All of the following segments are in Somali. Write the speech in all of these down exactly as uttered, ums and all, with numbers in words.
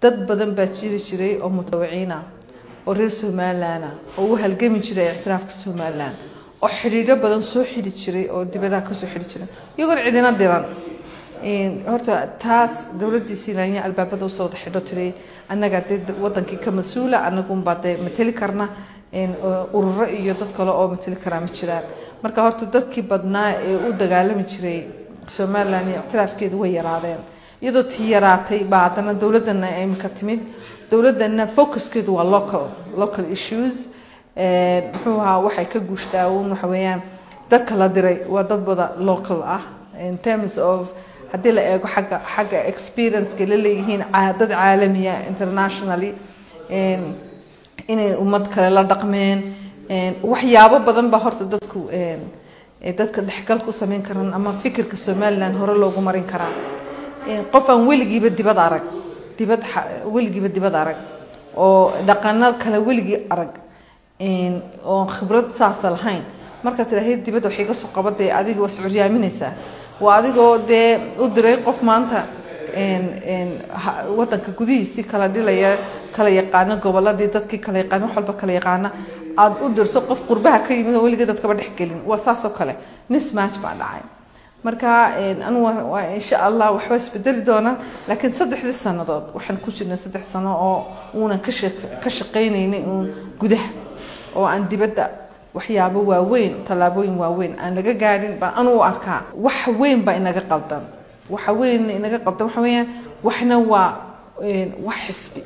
dad badan baa jiri jiray oo mutawiciina oo reer Soomaaliland oo u halgami jiray ictiraafka Soomaaliland oo xiriiro badan soo xiri jiray oo dibadaha ka soo xiri jiray iyagoo cidina diran in horta taas dawladda Siinaanya albaabada soo xidho tiray annaga dad wadankii ka mas'uula anagu baad matali karna in ururo iyo dad kale oo matali kara ma jiraan marka horta dadkii badnaa ee u dagaalami jiray Soomaaliland ictiraafkeedu way yaraadeen iyadoo tii yaraatay baadana dawladana ay ka timid dawladana focuskeedu waa local local issues ee muxuu waxay ka guushtaawun waxa weeyaan dadka la diray waa dad bada local ah in terms of hadii la eego xagga xagga experience ka leeyihiin dad caalamiya internationally in inay ummad kale la dhaqmeen waxyaabo badan ba horta dadku ee dadka dhaxgal ku sameyn karaan ama fikirka Soomaaliland hore loogu marin karaa qof aan weligiiba dibad arag dibad weligiiba dibad arag oo dhaqanada kale weligii arag in oo khibrad saas lahayn marka tiraahid dibad waxay ka soo qabaday adiga was curyaaminaysaa waa adigoo de u diray qof maanta in in wadanka gudihiisa kala dhilaya kala yaqaan goboladii dadkii kala yaqaan wax walba kala yaqaan aad u dirso qof qurbaha ka yimid oo weligeed dadka ba dhexgelin waa saas oo kale mismatch baa dhacay marka anu waa insha Allah waxba isbedeli doonaan laakiin saddexdii sanadood waxaan ku jirnay saddex sano oo una ka shaqeynayay gudaha oo aan dibadda waxyaabo waaweyn talaabooyin waaweyn aan laga gaarin baa anu arkaa wax weyn baa inaga qaldan waxa weyn inaga qaldan waxa weeyaan waxna waa wax xisbi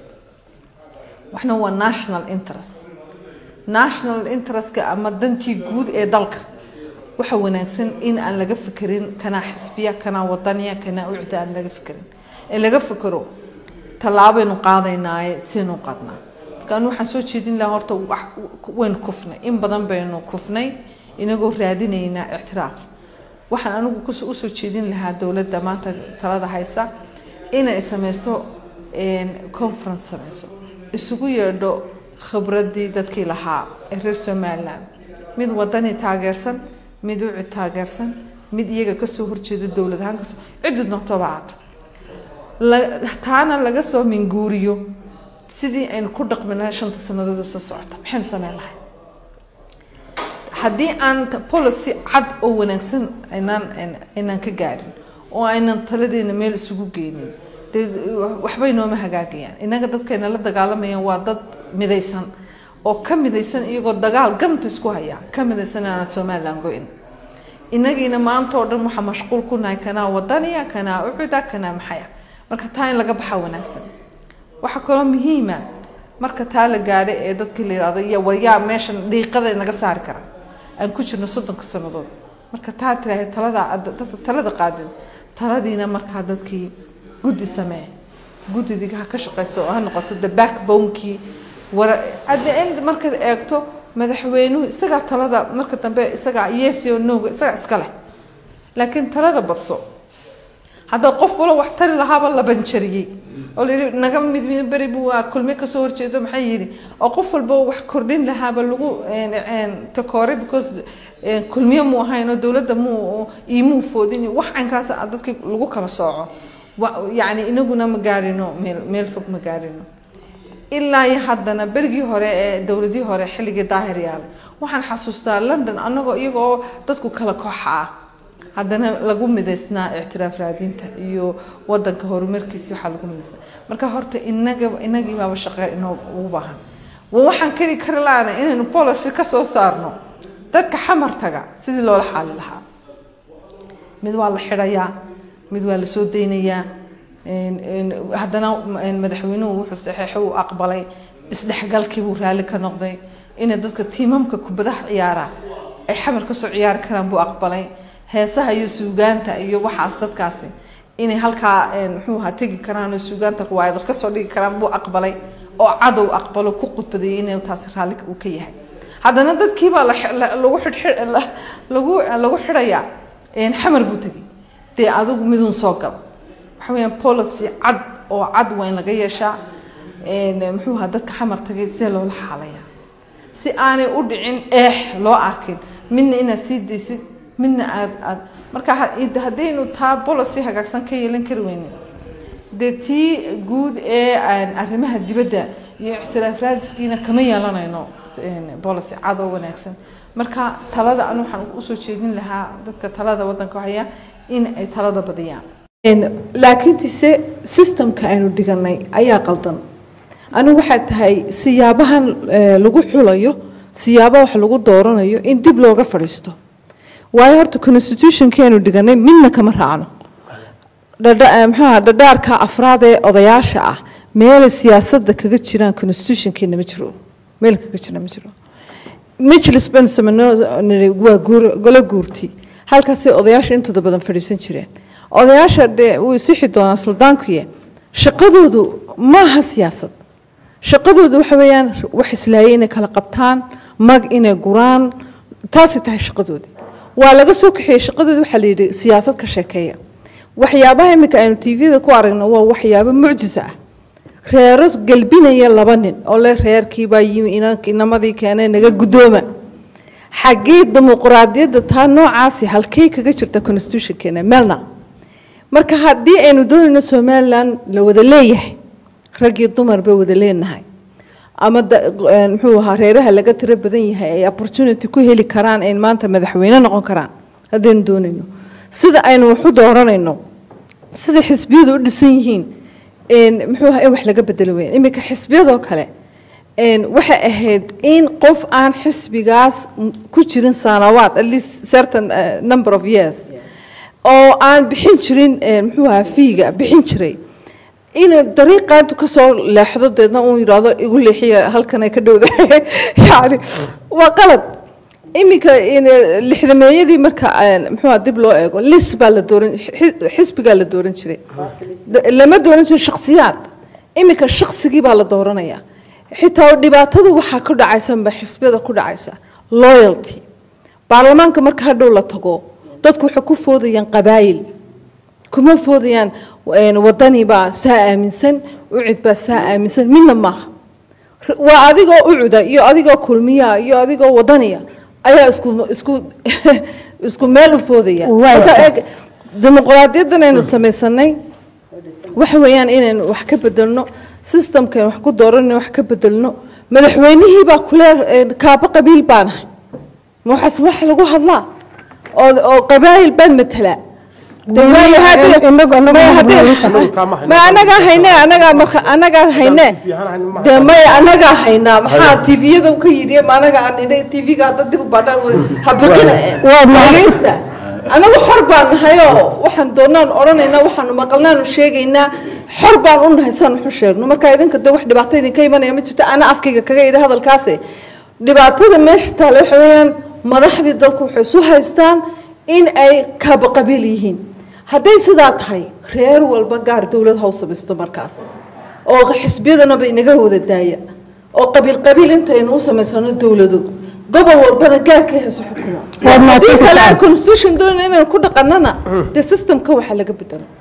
waxna waa national interest national interest ka ama dantii guud ee dalka waxa wanaagsan in aan laga fikirin kana xisbiya kana wadaniya kana ucda aan laga fikirin ee laga fikiro talaabeynu qaadaynaay sinu qadnaa kan waxaan soo jeedin lahaa horta weyn kufnay in badan baynu kufnay inagoo raadinayna ictiraaf waxaan anigu ku soo jeedin lahaa dawladda maanta talada haysa inay sameyso in conference sameyso isugu yeedho khibradii dadkii lahaa ee reer Soomaaliland mid wadani taageersan mid u taageersan mid iyaga ka soo horjeedo dawladahan ka soo cid noqoto taana laga soo minguuriyo sidii aan ku dhaqmanaa shanta sanadood soo socota maxaan sameeynaa hadii aan policy cad oo wanaagsan aynaan aynaan ka gaarin oo aynaan taladeena meel isugu geenin waxbay nooma hagaagayaan inaga dadkeena la dagaalamayaan waa dad midaysan oo ka midaysan iyagoo dagaal gamta isku haya ka midaysan aan Soomaaliland go'in inagiina maanta oo dhan waxa mashquul ku nahay kana wadaniya kana ucida kana maxaya marka taa in laga baxa wanaagsan waxa kale muhiim ah marka taa la gaadho ee dadkii la yiraahdo iyo waryaa meeshan dhiiqada inaga saar kara aan ku jirno soddon sanadood marka taa tiraahay talada dadka talada qaadin taladiina marka dadkii gudi samee gudiga ka shaqeyso oo noqoto the backbone-ki war at the end marka eegto madaxweynuhu isaga talada marka dambe isaga yes iyo no isaga iska leh laakiin talada badso hada qof wala wax tari lahaaba la banjariyay oo naga mid mid bari buu kulmi ka soo horjeedo maxay yiri oo qof walba wax kordhin lahaaba lagu takoore because kulmiye mu ahayno dawladda mu iimu foodin wax aan kaas dadka lagu kala sooco يعني inaguna ma gaarino meel meel fog ma gaarino ilaa iyo haddana berigii hore ee dawladii hore xilligii daahiriyal waxaan xasuustaa London anagoo iyagoo dadku kala kooxa haddana lagu midaysnaa ictiraaf raadinta iyo wadanka horumarkiisa waxa lagu midaysnaa marka horta inaga inagii baa shaqo inoo u baahan waxaan kari kar laana inaynu policy ka soo saarno dadka xamartaga sidii loo xal lahaa mid waa la xirayaa mid waa la soo deynayaa in haddana madaxweynuhu wuxuu saxeexay uu aqbalay isdhexgalkii uu raali ka noqday in dadka tiimamka kubadaha ciyaara ay xamar ka soo ciyaar karaan buu aqbalay heesaha iyo suugaanta iyo waxaas dadkaasi inay halkaa muxuu ha tagi karaan oo suugaanta riwaayad ka soo dhigi karaan buu aqbalay oo cadow aqbalo ku qudbaday inay taas raali uu ka yahay haddana dadkii baa lagu xidh lagu lagu xidhaya in xamar buu tagay dee adigu midun soo gal waxa weeyaan policy cad oo cad weyn laga yeeshaa een muxuu ahaa dadka xamar tagay si loo xalaya si aanay u dhicin eh loo arkin midna ina sii deysid midna aad aad marka hadaynu taa policy hagaagsan ka yeelan kari weyn dee tii guud ee aan arrimaha dibadda iyo ixtiraaf raadiskiina kama yeelanayno policy cad oo wanaagsan marka talada aan waxaan u soo jeedin lahaa dadka talada wadanka haya in ay talada badiyaan laakiin tise systemka aynu dhiganay ayaa qaldan anigu waxay tahay siyaabahan lagu xulayo siyaabo wax lagu dooranayo in dib looga fadhiisto waayo horta constitution-keenu dhiganay midna kama raacno maxaa dhadhaarka afraad ee odayaasha ah meel siyaasadda kaga jiraan constitution-keena ma jiro meel kaga jira ma jiro majlis ban samano waa golo guurti halkaasay odayaasha intooda badan fadhiisan jireen odayaasha dee wuu sixi doonaa suldaankuye shaqadoodu maaha siyaasad shaqadoodu waxa weeyaan wax islaayay inay kala qabtaan mag inay guraan taasi tahay shaqadoodii waa laga soo kaxeeyey shaqadoodu waxaa la yidhi siyaasad ka sheekeeya waxyaabaha iminka aynu t v-da ku aragno waa waxyaabo mucjisa ah reero galbinaya laba nin oo le reerkiibaa yimi inamadii keenay naga guddooma xaggee dimuqraadiyadda taa noocaasi halkey kaga jirta constitution-keena meelna marka haddii aynu doonayno somaliland la wada leeyahay rag iyo dumar ba wada leenahay ama muxuu ahaa reeraha laga tiro badan yahay ay opportunity ku heli karaan ay maanta madaxweyne noqon karaan haddaynu doonayno sida aynu wax u dooranayno sida xisbiyadu u dhisan yihiin muxuu ahaa in wax laga bedelo weyn iminka xisbiyadoo kale waxay ahayd in qof aan xisbigaas ku jirin sanawaad at least certain number of years oo aan bixin jirin muxuu ahaa fiiga bixin jiray in dariiqaantu ka soo leexdo deedna uu yiraahdo igu leexiya halkan ay ka dhowda yaani waa qalad iminka lixdameeyadii marka muxuu ahaa dib loo eego lis baa la dooran xisbigaa la dooran jiray lama dooran jirin shakhsiyaad iminka shakhsigii baa la dooranayaa xitaa dhibaatada waxaa ku dhacaysa ma xisbiyada ku dhacaysa loyalty baarlamaanka marka hadhow la tago dadku waxay ku foodayaan qabaayil kuma foodayaan wadani baa saa aaminsan ucid baa saa aaminsan midna maaha waa adigoo ucuda iyo adigoo kulmiya iyo adigoo wadaniya ayaa isku isku isku meel u foodaya dimuqraadiyaddan aynu samaysanay waxa weeyaan inaynu wax ka bedelno systemka wax ku dooranno wax ka bedelno madaxweynihii baa kule kaaba qabiil baanahay ma waxaas wax lagu hadlaa oo oo qabaayil baan matalaa ما أنا جا هينا أنا جا مخ أنا جا هينا ده ما أنا جا هينا ما تي في ده وكيدي ما أنا جا عندي تي في قاعد تدي ببادر وحبكنا ومارستا أنا وحربان هيا وحن دونان أورانينا وحن مقلنا نشيجينا حربان أون هسان حشيج نما كايدن كده واحد بعتيني كيما أنا يمشي أنا أفكي كجيد هذا الكاسة دبعتي ماشي تلاحين مراحل الدلكو حسوا هستان إن أي كاب قبيليين hadday sidaa tahay reer walba gaar dawlad hoose bisto markaas oo xisbiyadana bay inaga wada daaya oo qabiil qabiil inta aynu u samaysano dawladu gobol walbana gaarka hayso xukumo waa kala constitution doon inaan ku dhaqanana the system ka waxa laga bedelo